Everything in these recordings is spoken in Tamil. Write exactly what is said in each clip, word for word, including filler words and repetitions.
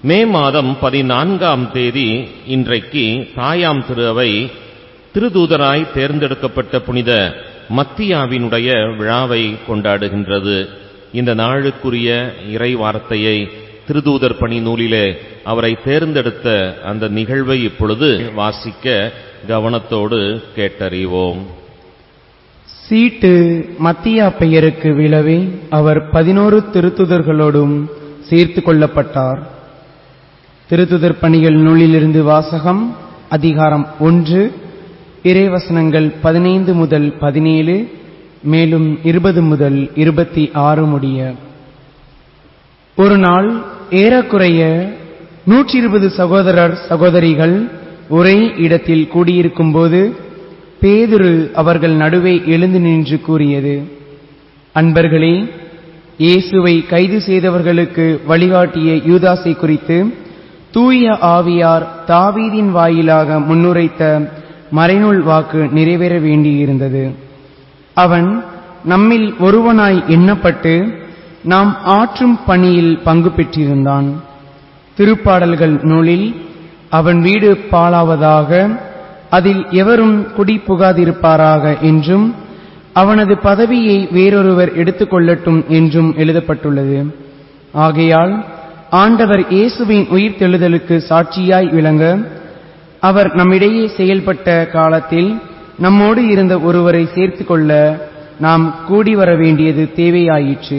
மே மாதம் பதினான்காம் தேதி இன்றைக்கு தாயாம் திரு அவை திருதூதராய் தேர்ந்தெடுக்கப்பட்ட புனித மத்தியாவினுடைய விழாவை கொண்டாடுகின்றது. இந்த நாளுக்குரிய இறை வார்த்தையை திருதூதர் பணி நூலிலே அவரை தேர்ந்தெடுத்த அந்த நிகழ்வை இப்பொழுது வாசிக்க கவனத்தோடு கேட்டறிவோம். சீட்டு மத்தியா பெயருக்கு விழவே அவர் பதினோரு திருத்துதர்களோடும் சேர்த்து கொள்ளப்பட்டார். திருத்துதர் பணிகள் நூலிலிருந்து வாசகம். அதிகாரம் ஒன்று, இறைவசனங்கள் பதினைந்து முதல் பதினேழு, மேலும் இருபது முதல் இருபத்தி ஆறு முடிய. ஒரு நாள் ஏறக்குறைய நூற்றி இருபது சகோதரர் சகோதரிகள் ஒரே இடத்தில் கூடியிருக்கும் போது பேதுரு அவர்கள் நடுவே எழுந்து நின்று கூறியது, அன்பர்களே, இயேசுவை கைது செய்தவர்களுக்கு வழிகாட்டிய யூதாசை குறித்து தூய ஆவியார் தாவீதின் வாயிலாக முன்னுரைத்த மறைநூல் வாக்கு நிறைவேற வேண்டியிருந்தது. அவன் நம்மில் ஒருவனாய் எண்ணப்பட்டு நாம் ஆற்றும் பணியில் பங்கு பெற்றிருந்தான். திருப்பாடல்கள் நூலில் அவன் வீடு பாழாவதாக, அதில் எவரும் குடி புகாதிருப்பாராக என்றும் அவனது பதவியை வேறொருவர் எடுத்துக்கொள்ளட்டும் என்றும் எழுதப்பட்டுள்ளது. ஆகையால் ஆண்டவர் இயேசுவின் உயிர்த்தெழுதலுக்கு சாட்சியாய் விளங்க அவர் நம்மிடையே செயல்பட்ட காலத்தில் நம்மோடு இருந்த ஒருவரை சேர்த்து கொள்ள நாம் கூடி வர வேண்டியது தேவையாயிற்று.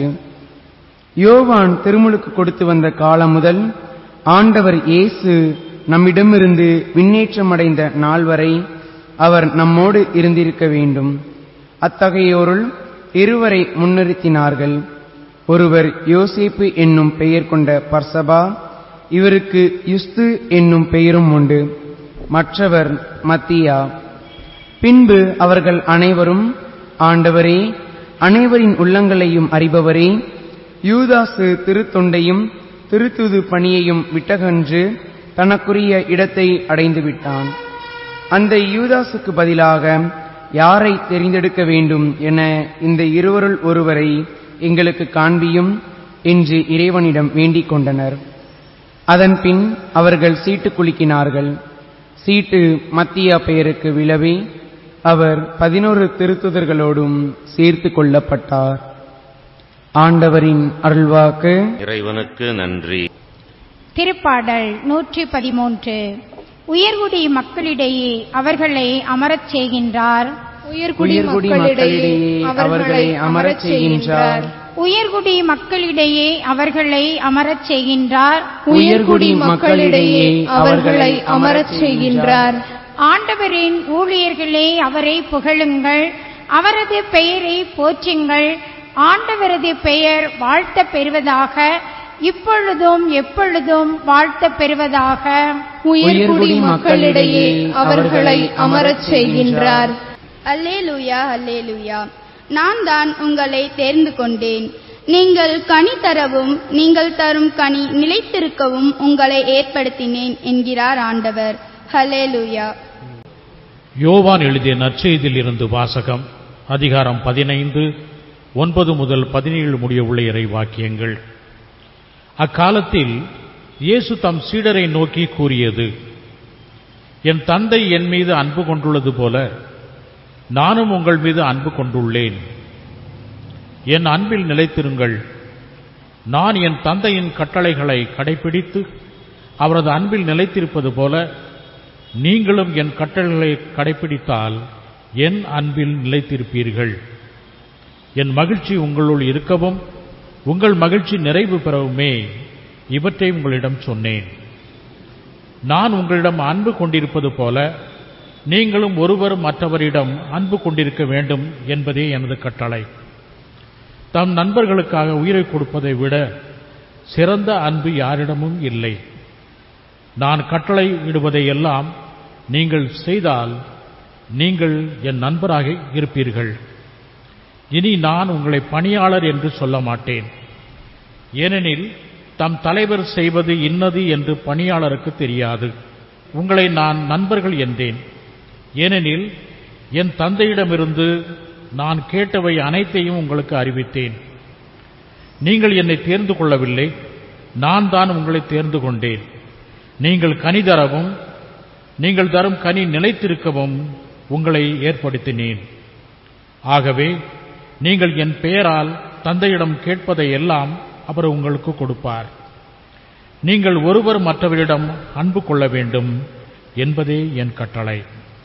யோவான் திருமுழுக்கு கொடுத்து வந்த காலம் முதல் ஆண்டவர் இயேசு நம்மிடமிருந்து விண்ணேற்றமடைந்த நாள் வரை அவர் நம்மோடு இருந்திருக்க வேண்டும். அத்தகையோருள் இருவரை முன்னிறுத்தினார்கள். ஒருவர் யோசேப்பு என்னும் பெயர் கொண்ட பர்சபா, இவருக்கு யுஸ்து என்னும் பெயரும் உண்டு. மற்றவர் மத்தியா. பின்பு அவர்கள் அனைவரும், ஆண்டவரே, அனைவரின் உள்ளங்களையும் அறிபவரே, யூதாசு திருத்தொண்டையும் திருத்துது பணியையும் விட்டகன்று தனக்குரிய இடத்தை அடைந்து விட்டான். அந்த யூதாசுக்கு பதிலாக யாரை தெரிந்தெடுக்க வேண்டும் என இந்த இருவருள் ஒருவரை எங்களுக்கு காண்பியும் என்று இறைவனிடம் வேண்டிக் கொண்டனர். அதன் பின் அவர்கள் சீட்டு குலுக்கினார்கள். சீட்டு மத்தியா பெயருக்கு விழவே அவர் பதினோரு திருத்துதர்களோடும் சேர்த்து கொள்ளப்பட்டார். ஆண்டவரின் அருள்வாக்கு. இறைவனுக்கு நன்றி. திருப்பாடல் நூற்றி பதிமூன்று. உயர்குடி மக்களிடையே அவர்களை அமரச் செய்கின்றார். உயர்குடி மக்களிடையே அவர்களை அமரச் செய்கின்றார். உயர்குடி மக்களிடையே அவர்களை அமரச் செய்கின்றார். உயர்குடி மக்களிடையே அவர்களை அமரச் செய்கின்றார். ஆண்டவரின் ஊழியர்களே அவரை புகழுங்கள், அவரது பெயரை போற்றுங்கள். ஆண்டவரது பெயர் வாழ்த்த பெறுவதாக, இப்பொழுதும் எப்பொழுதும் வாழ்த்த பெறுவதாக. உயர்குடி மக்களிடையே அவர்களை அமரச் செய்கின்றார். அல்லேலூயா, அல்லேலூயா. நான் தான் உங்களை தேர்ந்து கொண்டேன். நீங்கள் கனி தரவும் நீங்கள் தரும் கனி நிலைத்திருக்கவும் உங்களை ஏற்படுத்தினேன் என்கிறார் ஆண்டவர். அல்லேலூயா. யோவான் எழுதிய நற்செய்தியில் இருந்து வாசகம். அதிகாரம் பதினைந்து, ஒன்பது முதல் பதினேழு முடிய உள்ள இறை வாக்கியங்கள். அக்காலத்தில் இயேசு தம் சீடரை நோக்கி கூறியது, என் தந்தை என் மீது அன்பு கொண்டுள்ளது போல நானும் உங்கள் மீது அன்பு கொண்டுள்ளேன். என் அன்பில் நிலைத்திருங்கள். நான் என் தந்தையின் கட்டளைகளை கடைபிடித்து அவரது அன்பில் நிலைத்திருப்பது போல நீங்களும் என் கட்டளைகளை கடைபிடித்தால் என் அன்பில் நிலைத்திருப்பீர்கள். என் மகிழ்ச்சி உங்களுள் இருக்கவும் உங்கள் மகிழ்ச்சி நிறைவு பெறவுமே இவற்றை உங்களிடம் சொன்னேன். நான் உங்களிடம் அன்பு கொண்டிருப்பது போல நீங்களும் ஒருவர் மற்றவரிடம் அன்பு கொண்டிருக்க வேண்டும் என்பதே எனது கட்டளை. தம் நண்பர்களுக்காக உயிரை கொடுப்பதை விட சிறந்த அன்பு யாரிடமும் இல்லை. நான் கட்டளை இடுவதையெல்லாம் நீங்கள் செய்தால் நீங்கள் என் நண்பராக இருப்பீர்கள். இனி நான் உங்களை பணியாளர் என்று சொல்ல மாட்டேன், ஏனெனில் தம் தலைவர் செய்வது இன்னது என்று பணியாளருக்கு தெரியாது. உங்களை நான் நண்பர்கள் என்றேன், ஏனெனில் என் தந்தையிடமிருந்து நான் கேட்டவை அனைத்தையும் உங்களுக்கு அறிவித்தேன். நீங்கள் என்னை தேர்ந்து கொள்ளவில்லை, நான் தான் உங்களை தேர்ந்து கொண்டேன். நீங்கள் கனி தரவும் நீங்கள் தரும் கனி நிலைத்திருக்கவும் உங்களை ஏற்படுத்தினேன். ஆகவே நீங்கள் என் பெயரால் தந்தையிடம் கேட்பதை எல்லாம் அவர் உங்களுக்கு கொடுப்பார். நீங்கள் ஒருவர் மற்றவரிடம் அன்பு கொள்ள வேண்டும் என்பதே என் கட்டளை.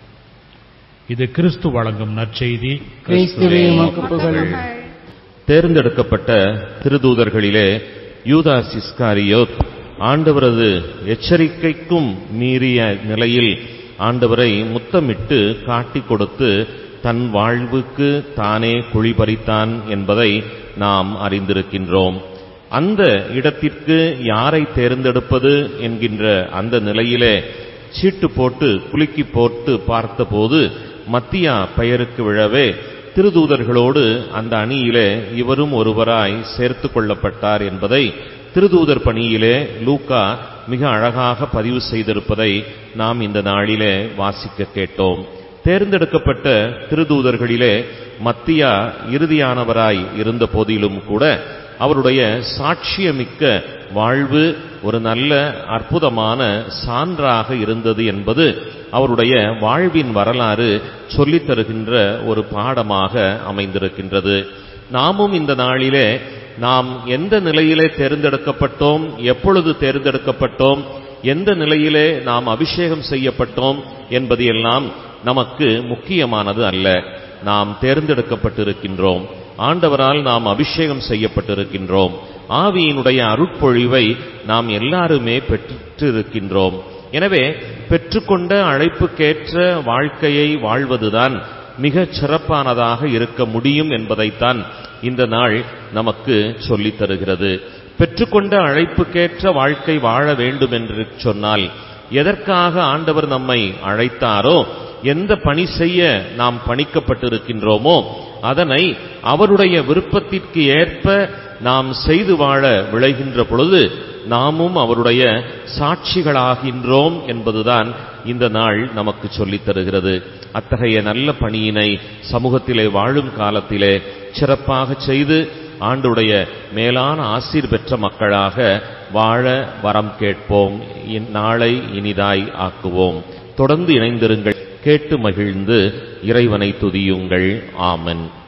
இது கிறிஸ்து வழங்கும் நற்செய்தி. கிறிஸ்துவே உமக்கு புகழ். தேர்ந்தெடுக்கப்பட்ட திருதூதர்களிலே யூதாஸ் இஸ்காரியோத் ஆண்டவரது எச்சரிக்கைக்கும் மீறிய நிலையில் ஆண்டவரை முத்தமிட்டு காட்டிக் கொடுத்து தன் வாழ்வுக்கு தானே குழிபறித்தான் என்பதை நாம் அறிந்திருக்கின்றோம். அந்த இடத்திற்கு யாரை தேர்ந்தெடுப்பது என்கின்ற அந்த நிலையிலே சீட்டு போட்டு குலுக்கி போட்டு பார்த்தபோது மத்தியா பெயருக்கு விழவே திருதூதர்களோடு அந்த அணியிலே இவரும் ஒருவராய் சேர்த்து கொள்ளப்பட்டார் என்பதை திருதூதர் பணியிலே லூக்கா மிக அழகாக பதிவு செய்திருப்பதை நாம் இந்த நாளிலே வாசிக்க கேட்டோம். தேர்ந்தெடுக்கப்பட்ட திருதூதர்களிலே மத்தியா இறுதியானவராய் இருந்த போதிலும் கூட அவருடைய சாட்சியமிக்க வாழ்வு ஒரு நல்ல அற்புதமான சான்றாக இருந்தது என்பது அவருடைய வாழ்வின் வரலாறு சொல்லித் தருகின்ற ஒரு பாடமாக அமைந்திருக்கின்றது. நாமும் இந்த நாளிலே நாம் எந்த நிலையிலே தேர்ந்தெடுக்கப்பட்டோம், எப்பொழுது தேர்ந்தெடுக்கப்பட்டோம், எந்த நிலையிலே நாம் அபிஷேகம் செய்யப்பட்டோம் என்பது எல்லாம் நமக்கு முக்கியமானது அல்ல. நாம் தேர்ந்தெடுக்கப்பட்டிருக்கின்றோம். ஆண்டவரால் நாம் அபிஷேகம் செய்யப்பட்டிருக்கின்றோம். ஆவியினுடைய அருட்பொழிவை நாம் எல்லாருமே பெற்றிருக்கின்றோம். எனவே பெற்றுக்கொண்ட அழைப்புக்கேற்ற வாழ்க்கையை வாழ்வதுதான் மிகச் சிறப்பானதாக இருக்க முடியும் என்பதைத்தான் இந்த நாள் நமக்கு சொல்லித் தருகிறது. பெற்றுக்கொண்ட அழைப்புக்கேற்ற வாழ்க்கை வாழ வேண்டும் என்று சொன்னால் எதற்காக ஆண்டவர் நம்மை அழைத்தாரோ, எந்த பணி செய்ய நாம் பணிக்கப்பட்டிருக்கின்றோமோ அதனை அவருடைய விருப்பத்திற்கு ஏற்ப நாம் செய்து வாழ விளைகின்ற பொழுது நாமும் அவருடைய சாட்சிகளாகின்றோம் என்பதுதான் இந்த நாள் நமக்கு சொல்லித் தருகிறது. அத்தகைய நல்ல பணியினை சமூகத்திலே வாழும் காலத்திலே சிறப்பாக செய்து ஆண்டுடைய மேலான ஆசீர் பெற்ற மக்களாக வாழ வரம் கேட்போம். நாளை இனிதாய் ஆக்குவோம். தொடர்ந்து இணைந்திருங்கள். கேட்டு மகிழ்ந்து இறைவனை துதியுங்கள். ஆமென்.